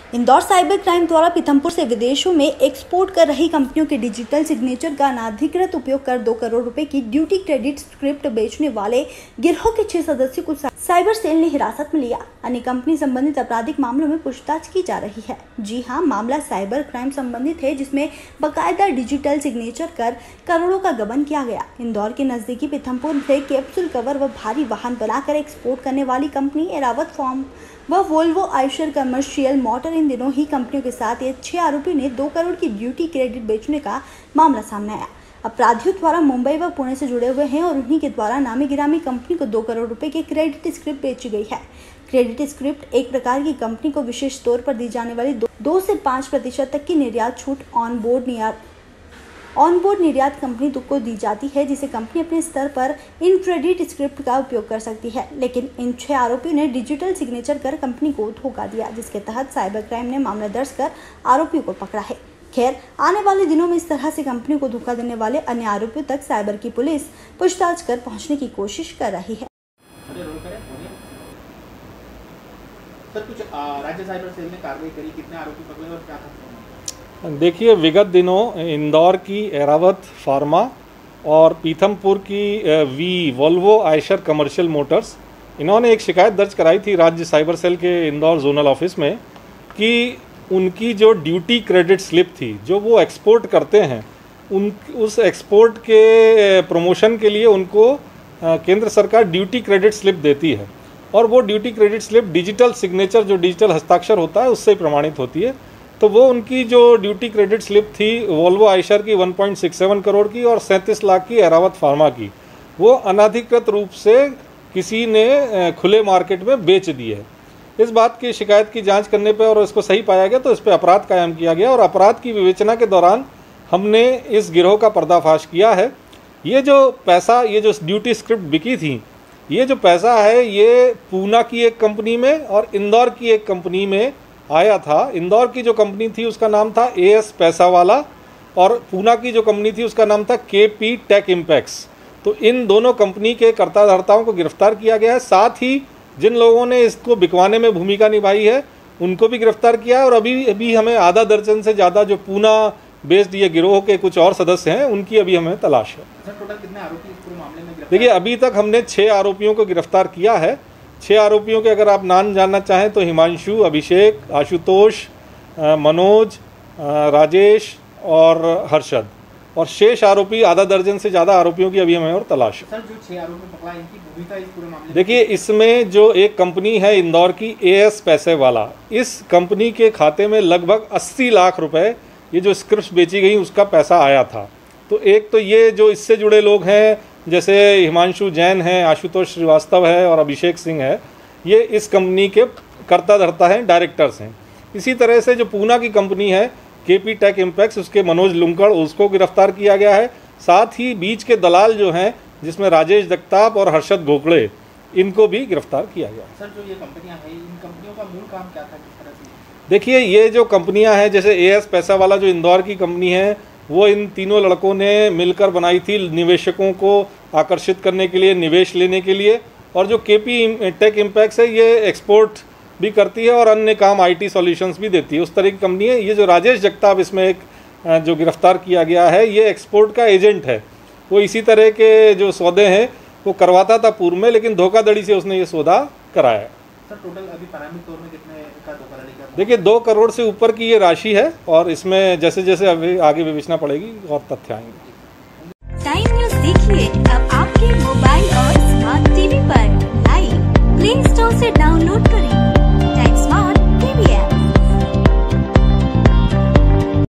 Indore cyber crime द्वारा पीथमपुर से विदेशों में एक्सपोर्ट कर रही कंपनियों के डिजिटल सिग्नेचर का अनाधिकृत उपयोग कर 2 करोड़ रुपए की ड्यूटी क्रेडिट स्क्रिप्ट बेचने वाले गिरोह के 6 सदस्यों को साइबर सेल ने हिरासत में लिया। अन्य कंपनी संबंधित आपराधिक मामलों में पूछताछ की जा रही है। जी हां, मामला साइबर क्राइम संबंधित है, जिसमें बाकायदा डिजिटल सिग्नेचर कर करोड़ों का गबन किया गया। इंदौर के नजदीकी पीथमपुर से कैप्सूल कवर व भारी वाहन बनाकर एक्सपोर्ट करने वाली कंपनी एरावत फॉर्म व वोल्वो आयशर कमर्शियल मोटर इन दिनों ही कंपनियों के साथ ये 6 आरोपी ने 2 करोड़ की ड्यूटी क्रेडिट बेचने का मामला सामने आया। अपराधियों द्वारा मुंबई व पुणे से जुड़े हुए हैं और उन्हीं के द्वारा नामी गिरामी कंपनी को 2 करोड़ रुपए की क्रेडिट स्क्रिप्ट बेची गई है। क्रेडिट स्क्रिप्ट एक प्रकार की कंपनी को विशेष तौर पर दी जाने वाली 2 से 5% तक की निर्यात छूट ऑन बोर्ड निर्यात कंपनी को दी जाती है, जिसे कंपनी अपने स्तर पर इन क्रेडिट स्क्रिप्ट का उपयोग कर सकती है। लेकिन इन 6 आरोपियों ने डिजिटल सिग्नेचर कर कंपनी को धोखा दिया, जिसके तहत साइबर क्राइम ने मामला दर्ज कर आरोपियों को पकड़ा है। खैर, आने वाले दिनों में इस तरह से कंपनी को धोखा देने वाले अन्य आरोपियों तक साइबर की पुलिस पूछताछ कर पहुंचने की कोशिश कर रही है। सर, कुछ राज्य साइबर सेल ने कार्रवाई करी, कितने आरोपी पकड़े और क्या था? देखिए, विगत दिनों इंदौर की एरावत फार्मा और पीथमपुर की वोल्वो आयशर कमर्शियल मोटर्स, इन्होंने एक शिकायत दर्ज कराई थी राज्य साइबर सेल के इंदौर जोनल ऑफिस में कि उनकी जो ड्यूटी क्रेडिट स्लिप थी जो वो एक्सपोर्ट करते हैं, उस एक्सपोर्ट के प्रमोशन के लिए उनको केंद्र सरकार ड्यूटी क्रेडिट स्लिप देती है और वो duty credit slip digital signature, जो डिजिटल हस्ताक्षर होता है, उससे प्रमाणित होती है। तो वो उनकी जो ड्यूटी क्रेडिट स्लिप थी वोल्वो आयशर की 1.67 करोड़ की और 37 लाख की एरावत फार्मा की, वो अनाधिकृत रूप से किसी ने खुले मार्केट में बेच दी है। इस बात की शिकायत की जांच करने पर और इसको सही पाया गया तो इस पर अपराध कायम किया गया और अपराध की विवेचना के दौरान हमने इस गिरोह का पर्दाफाश किया है। ये जो पैसा, ये जो ड्यूटी स्क्रिप्ट बिकी थी, ये जो पैसा है ये पूना की एक कंपनी में और इंदौर की एक कंपनी में आया था। इंदौर की जो कंपनी थी उसका नाम था AS पैसा वाला और पूना की जो कंपनी थी उसका नाम था KP टेक इम्पैक्ट्स। तो इन दोनों कंपनी के कर्ताधर्ताओं को गिरफ्तार किया गया है। साथ ही जिन लोगों ने इसको बिकवाने में भूमिका निभाई है उनको भी गिरफ्तार किया है और अभी हमें आधा दर्जन से ज़्यादा जो पूना बेस्ड ये गिरोह के कुछ और सदस्य हैं उनकी अभी हमें तलाश है। सर, टोटल कितने आरोपी इस पूरे मामले में गिरफ्तार? देखिए, अभी तक हमने 6 आरोपियों को गिरफ्तार किया है। 6 आरोपियों के अगर आप नाम जानना चाहें तो हिमांशु, अभिषेक, आशुतोष, मनोज, राजेश और हर्षद, और शेष आरोपी आधा दर्जन से ज़्यादा आरोपियों की अभी हमें और तलाश है। सर, जो 6 आरोपी पकड़ा, इनकी भूमिका इस पूरे मामले में? देखिए, इसमें जो एक कंपनी है इंदौर की AS पैसे वाला, इस कंपनी के खाते में लगभग 80 लाख रुपए ये जो स्क्रिप्ट बेची गई उसका पैसा आया था। तो एक तो ये जो इससे जुड़े लोग हैं, जैसे हिमांशु जैन है, आशुतोष श्रीवास्तव है और अभिषेक सिंह है, ये इस कंपनी के कर्ता-धर्ता हैं, डायरेक्टर्स हैं। इसी तरह से जो पूना की कंपनी है KP टेक इम्पैक्ट्स, उसके मनोज लुंकड़, उसको गिरफ्तार किया गया है। साथ ही बीच के दलाल जो हैं, जिसमें राजेश जगताप और हर्षद गोखले, इनको भी गिरफ्तार किया गया। सर, जो ये कंपनियां हैं, इन कंपनियों का मूल काम क्या था, किस तरह से? देखिए, ये जो कंपनियां हैं, जैसे AS पैसा वाला जो इंदौर की कंपनी है, वो इन तीनों लड़कों ने मिलकर बनाई थी निवेशकों को आकर्षित करने के लिए, निवेश लेने के लिए। और जो KP टेक इम्पैक्ट्स है, ये एक्सपोर्ट भी करती है और अन्य काम IT सॉल्यूशंस भी देती है, उस तरह की कंपनी है। ये जो राजेश जगताप इसमें एक जो गिरफ्तार किया गया है, ये एक्सपोर्ट का एजेंट है। वो इसी तरह के जो सौदे हैं वो करवाता था पूर्व में, लेकिन धोखाधड़ी से उसने ये सौदा कराया। सर, टोटल अभी प्रारंभिक तौर में कितने का धोखाधड़ी का? देखिए, 2 करोड़ से ऊपर की ये राशि है और इसमें जैसे जैसे अभी आगे विवेचना पड़ेगी और तथ्य आएंगे। टाइम न्यूज़ देखिए अब आपके मोबाइल और स्मार्ट टीवी पर। लाइव प्ले स्टोर से डाउनलोड करें।